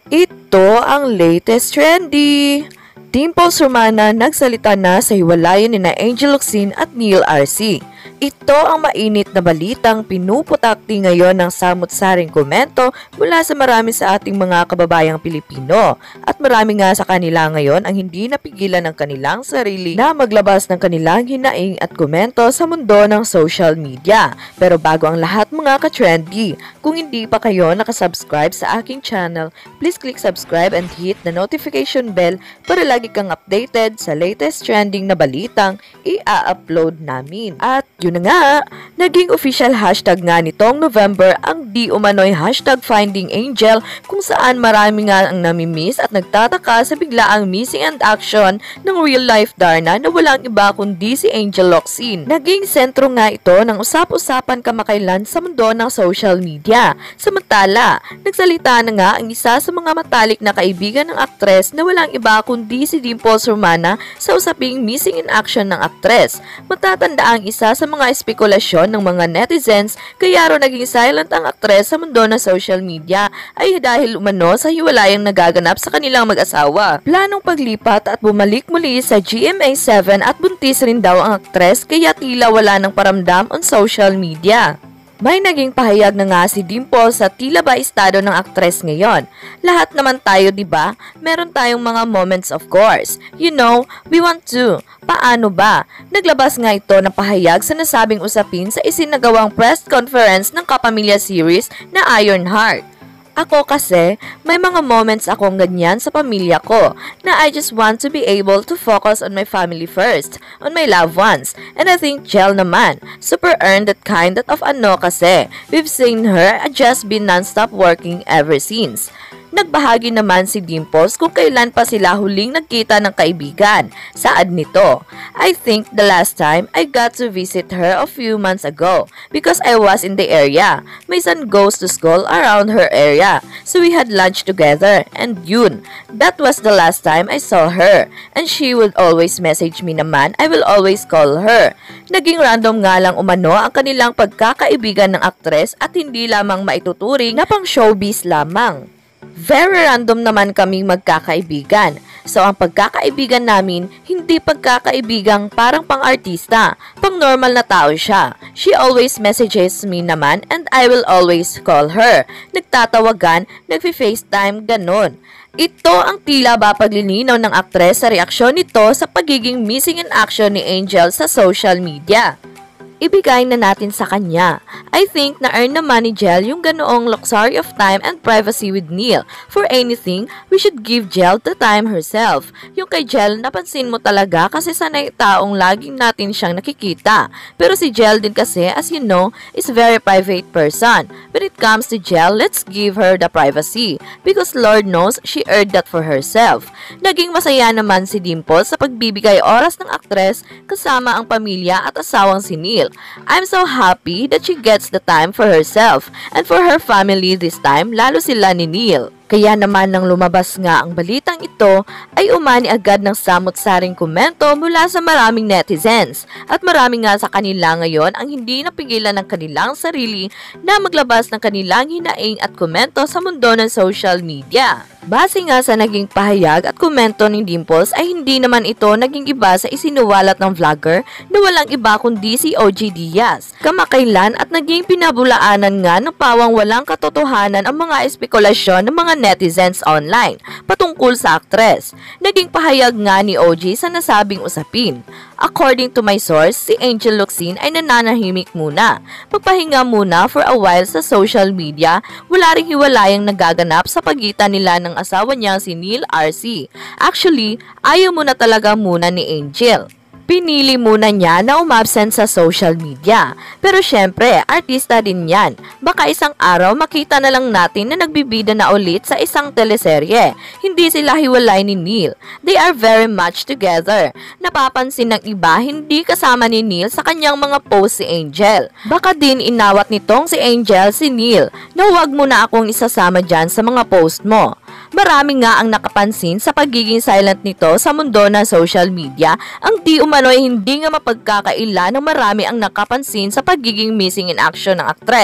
Ito ang latest trendy. Dimples Romana nagsalita na sa hiwalayan ni Angel Locsin at Neil Arce. Ito ang mainit na balitang pinuputakti ngayon ng samut-saring komento mula sa marami sa ating mga kababayang Pilipino. At marami nga sa kanila ngayon ang hindi napigilan ng kanilang sarili na maglabas ng kanilang hinaing at komento sa mundo ng social media. Pero bago ang lahat mga ka-trendy, kung hindi pa kayo nakasubscribe sa aking channel, please click subscribe and hit the notification bell para lagi kang updated sa latest trending na balitang i-upload namin. At yun na nga, naging official hashtag nga nitong November ang di umano'y hashtag Finding Angel, kung saan marami nga ang namimiss at nagtataka sa biglaang missing and action ng real life Darna na walang iba kundi si Angel Locsin. Naging sentro nga ito ng usap-usapan kamakailan sa mundo ng social media. Samantala, nagsalita na nga ang isa sa mga matalik na kaibigan ng aktres na walang iba kundi si Dimples Romana sa usaping missing in action ng aktres. Matatanda ang isa sa mga espekulasyon ng mga netizens kaya raw naging silent ang aktres sa mundo ng social media ay dahil umano sa hiwalayang nagaganap sa kanilang mag-asawa. Planong paglipat at bumalik muli sa GMA7 at buntis rin daw ang aktres kaya tila wala ng paramdam on social media. May naging pahayag na nga si Dimples sa tila ba estado ng aktres ngayon. Lahat naman tayo, 'di ba? Meron tayong mga moments, of course. You know, we want to. Paano ba? Naglabas nga ito ng pahayag sa nasabing usapin sa isinagawang press conference ng Kapamilya series na Ironheart. Ako kasi, may mga moments akong ganyan sa pamilya ko na I just want to be able to focus on my family first, on my loved ones. And I think Jel naman, super earned that kind of ano kasi. We've seen her just been non-stop working ever since. Nagbahagi naman si Dimples kung kailan pa sila huling nagkita ng kaibigan. Saad nito, I think the last time I got to visit her a few months ago because I was in the area. My son goes to school around her area. So we had lunch together and yun, that was the last time I saw her. And she would always message me naman, I will always call her. Naging random nga lang umano ang kanilang pagkakaibigan ng aktres at hindi lamang maituturing na pang showbiz lamang. Very random naman kaming magkakaibigan. So ang pagkakaibigan namin, hindi pagkakaibigang parang pang-artista. Pang normal na tao siya. She always messages me naman and I will always call her. Nagtatawagan, nagfi-FaceTime, ganun. Ito ang tila ba paglilinaw ng aktres sa reaksyon nito sa pagiging missing in action ni Angel sa social media. Ibigay na natin sa kanya. I think na-earn naman ni Jel yung ganoong luxury of time and privacy with Neil. For anything, we should give Jel the time herself. Yung kay Jel, napansin mo talaga kasi sanay taong laging natin siyang nakikita. Pero si Jel din kasi, as you know, is a very private person. When it comes to Jel, let's give her the privacy. Because Lord knows she earned that for herself. Naging masaya naman si Dimples sa pagbibigay oras ng aktres kasama ang pamilya at asawang si Neil. I'm so happy that she gets the time for herself and for her family this time, lalo sila ni Neil. Kaya naman nang lumabas nga ang balitang ito, ay umani agad ng samut-saring komento mula sa maraming netizens. At marami nga sa kanila ngayon ang hindi napigilan ng kanilang sarili na maglabas ng kanilang hinaing at komento sa mundo ng social media. Base nga sa naging pahayag at komento ni Dimples ay hindi naman ito naging iba sa isinuwalat ng vlogger na walang iba kundi si OG Diaz. Kamakailan at naging pinabulaanan nga ng pawang walang katotohanan ang mga espekulasyon ng mga netizens online patungkol sa aktres. Naging pahayag nga ni OG sa nasabing usapin. According to my source, si Angel Locsin ay nananahimik muna. Magpahinga muna for a while sa social media. Wala ring hiwalayang nagaganap sa pagitan nila ng asawa niya si Neil Arce. Actually, ayaw muna talaga muna ni Angel. Pinili muna niya na umabsent sa social media. Pero syempre, artista din yan. Baka isang araw makita na lang natin na nagbibida na ulit sa isang teleserye. Hindi sila hiwalay ni Neil. They are very much together. Napapansin ng iba, hindi kasama ni Neil sa kanyang mga post si Angel. Baka din inawat nitong si Angel si Neil na huwag mo na akong isasama dyan sa mga post mo. Marami nga ang nakapansin sa pagiging silent nito sa mundo ng social media. Ang di umano'y hindi nga mapagkakaila ng marami ang nakapansin sa pagiging missing in action ng aktres.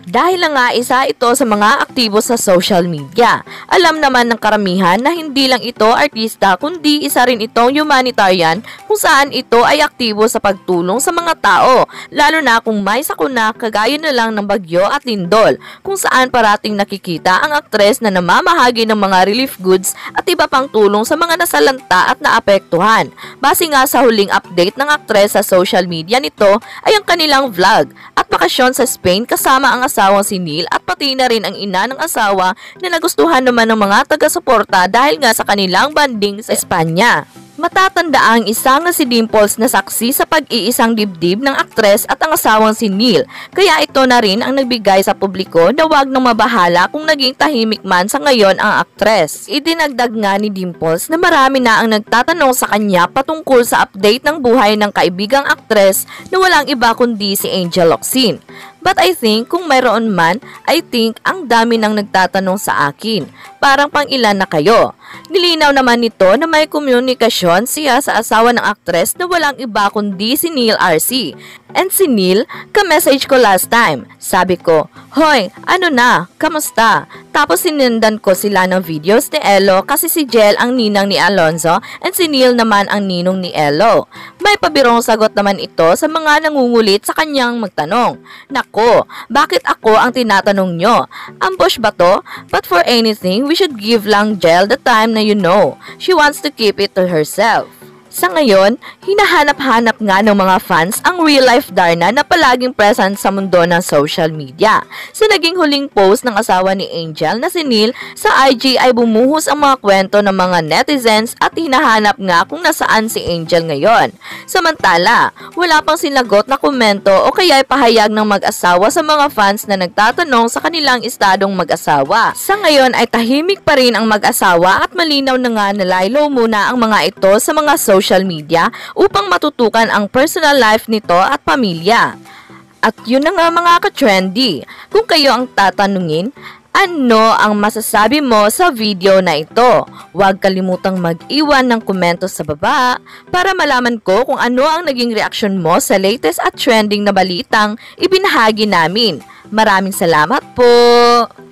Dahil na nga isa ito sa mga aktibo sa social media. Alam naman ng karamihan na hindi lang ito artista kundi isa rin itong humanitarian kung saan ito ay aktibo sa pagtulong sa mga tao, lalo na kung may sakuna kagaya na lang ng bagyo at lindol, kung saan parating nakikita ang aktres na namamahagi ng mga relief goods at iba pang tulong sa mga nasalanta at naapektuhan. Base nga sa huling update ng aktres sa social media nito ay ang kanilang vlog at bakasyon sa Spain kasama ang asawang si Neil at pati na rin ang ina ng asawa na nagustuhan naman ng mga taga-suporta dahil nga sa kanilang banding sa Espanya. Matatanda ang isa nga si Dimples na saksi sa pag-iisang dibdib ng aktres at ang asawang si Neil, kaya ito na rin ang nagbigay sa publiko na wag nang mabahala kung naging tahimik man sa ngayon ang aktres. Idinagdag nga ni Dimples na marami na ang nagtatanong sa kanya patungkol sa update ng buhay ng kaibigang aktres na walang iba kundi si Locsin. But I think kung mayroon man, I think ang dami nang nagtatanong sa akin. Parang pang ilan na kayo? Nilinaw naman nito na may komunikasyon siya sa asawa ng aktres na walang iba kundi si Neil Arce. And si Neil, ka-message ko last time. Sabi ko, "Hoy, ano na? Kamusta?" Tapos sinundan ko sila ng videos ni Elo kasi si Jel ang ninang ni Alonzo and si Neil naman ang ninong ni Elo. May pabirong sagot naman ito sa mga nangungulit sa kanyang magtanong. Nako, bakit ako ang tinatanong nyo? Ambush ba to? But for anything, we should give lang Jel the time na she wants to keep it to herself. Sa ngayon, hinahanap-hanap nga ng mga fans ang real-life Darna na palaging present sa mundo ng social media. Sa naging huling post ng asawa ni Angel na si Neil sa IG ay bumuhos ang mga kwento ng mga netizens at hinahanap nga kung nasaan si Angel ngayon. Samantala, wala pang sinagot na komento o kaya pahayag ng mag-asawa sa mga fans na nagtatanong sa kanilang estadong mag-asawa. Sa ngayon ay tahimik pa rin ang mag-asawa at malinaw na nga na laylo muna ang mga ito sa mga social media upang matutukan ang personal life nito at pamilya. At yun na nga mga ka-trendy. Kung kayo ang tatanungin, ano ang masasabi mo sa video na ito? Huwag kalimutang mag-iwan ng komento sa baba para malaman ko kung ano ang naging reaksyon mo sa latest at trending na balitang ibinahagi namin. Maraming salamat po!